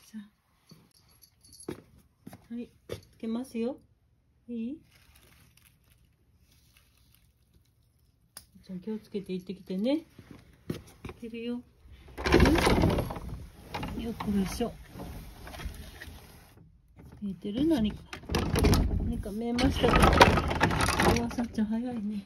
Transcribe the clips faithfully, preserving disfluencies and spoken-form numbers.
さあ、はい、つけますよ。いい？じゃあ気をつけて行ってきてね。つけるよ。よいしょ。見えてる？何か。何か見えましたか？うわ、さっちゃん早いね。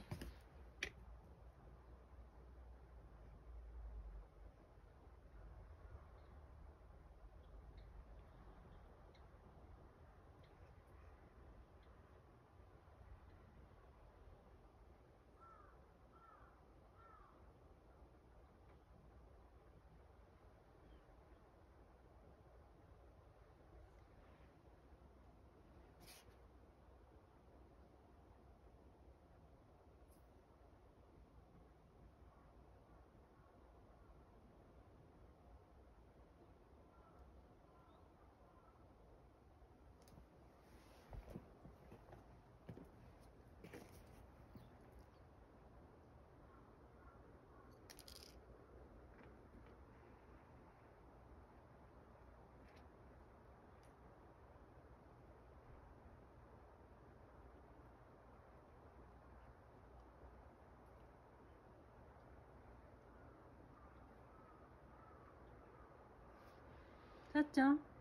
さっちゃん。